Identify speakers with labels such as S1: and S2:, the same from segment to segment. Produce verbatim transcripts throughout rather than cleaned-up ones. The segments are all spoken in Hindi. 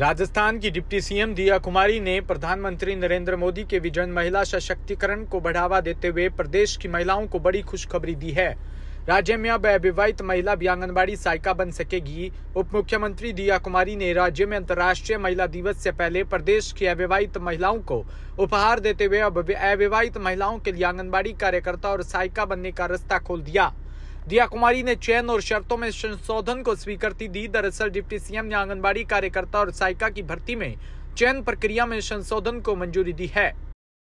S1: राजस्थान की डिप्टी सीएम दिया कुमारी ने प्रधानमंत्री नरेंद्र मोदी के विजन महिला सशक्तिकरण को बढ़ावा देते हुए प्रदेश की महिलाओं को बड़ी खुशखबरी दी है। राज्य में अब अविवाहित महिला भी आंगनबाड़ी सहायिका बन सकेगी। उप मुख्यमंत्री दिया कुमारी ने राज्य में अंतर्राष्ट्रीय महिला दिवस से पहले प्रदेश की अविवाहित महिलाओं को उपहार देते हुए अब अविवाहित महिलाओं के लिए आंगनबाड़ी कार्यकर्ता और सहायिका बनने का रास्ता खोल दिया। दिया कुमारी ने चयन और शर्तों में संशोधन को स्वीकृति दी। दरअसल डिप्टी सीएम ने आंगनबाड़ी कार्यकर्ता और सहायिका की भर्ती में चयन प्रक्रिया में संशोधन को मंजूरी दी है।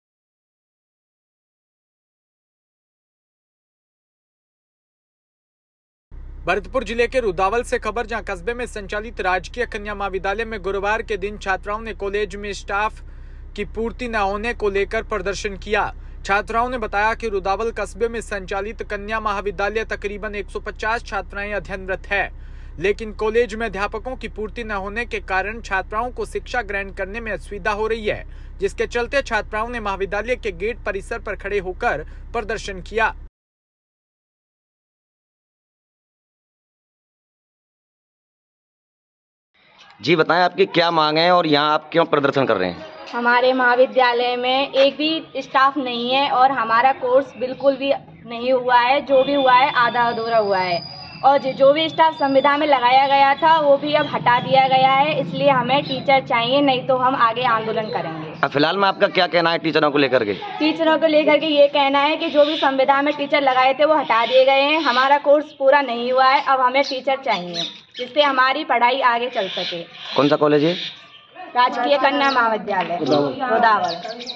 S1: भरतपुर जिले के रुदावल से खबर, जहां कस्बे में संचालित राजकीय कन्या महाविद्यालय में गुरुवार के दिन छात्राओं ने कॉलेज में स्टाफ की पूर्ति न होने को लेकर प्रदर्शन किया। छात्राओं ने बताया कि रुदावल कस्बे में संचालित कन्या महाविद्यालय तकरीबन एक सौ पचास छात्राएं अध्ययनरत है, लेकिन कॉलेज में अध्यापकों की पूर्ति न होने के कारण छात्राओं को शिक्षा ग्रहण करने में असुविधा हो रही है, जिसके चलते छात्राओं ने महाविद्यालय के गेट परिसर पर खड़े होकर प्रदर्शन किया।
S2: जी बताएं, आपकी क्या मांग है और यहाँ आप क्यों प्रदर्शन कर रहे हैं?
S3: हमारे महाविद्यालय में एक भी स्टाफ नहीं है और हमारा कोर्स बिल्कुल भी नहीं हुआ है। जो भी हुआ है आधा अधूरा हुआ है और जो भी स्टाफ संविदा में लगाया गया था वो भी अब हटा दिया गया है। इसलिए हमें टीचर चाहिए, नहीं तो हम आगे आंदोलन करेंगे।
S2: फिलहाल में आपका क्या कहना है टीचरों को लेकर के?
S3: टीचरों को लेकर के ये कहना है कि जो भी संविदा में टीचर लगाए थे वो हटा दिए गए हैं। हमारा कोर्स पूरा नहीं हुआ है, अब हमें टीचर चाहिए जिससे हमारी पढ़ाई आगे चल सके।
S2: कौन सा कॉलेज है?
S3: राजकीय कन्या महाविद्यालय रुदावल।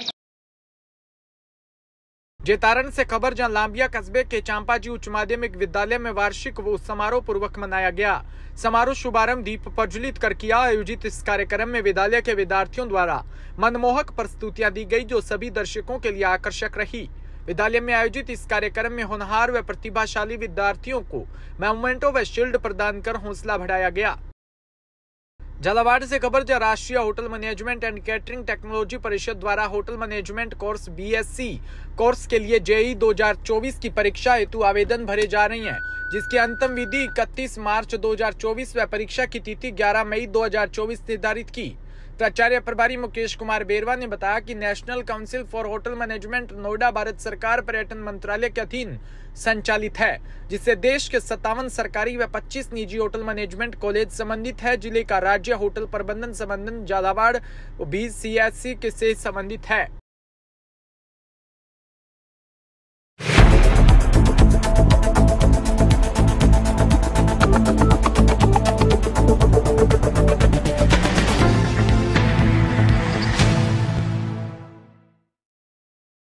S1: जेतारण से खबर, जहां लांबिया कस्बे के चांपाजी उच्च माध्यमिक विद्यालय में वार्षिक वो समारोह पूर्वक मनाया गया। समारोह शुभारंभ दीप प्रज्वलित कर किया। आयोजित इस कार्यक्रम में विद्यालय के विद्यार्थियों द्वारा मनमोहक प्रस्तुतियां दी गई, जो सभी दर्शकों के लिए आकर्षक रही। विद्यालय में आयोजित इस कार्यक्रम में होनहार व प्रतिभाशाली विद्यार्थियों को मोमेंटो व शील्ड प्रदान कर हौसला बढ़ाया गया। झालावाड़ से खबर, जहां राष्ट्रीय hotel management and catering technology परिषद द्वारा hotel management course BSc course के लिए जेई दो हज़ार चौबीस की परीक्षा हेतु आवेदन भरे जा रही हैं, जिसकी अंतिम विधि इकतीस मार्च दो हज़ार चौबीस व परीक्षा की तिथि ग्यारह मई दो हज़ार चौबीस निर्धारित की। प्राचार्य प्रभारी मुकेश कुमार बेरवा ने बताया कि national council for hotel management Noida Bharat सरकार पर्यटन मंत्रालय के अधीन संचालित है, जिससे देश के सत्तावन सरकारी व पच्चीस निजी होटल मैनेजमेंट कॉलेज संबंधित है। जिले का राज्य होटल प्रबंधन संबंधन झालावाड़ भी सीएससी के से संबंधित है।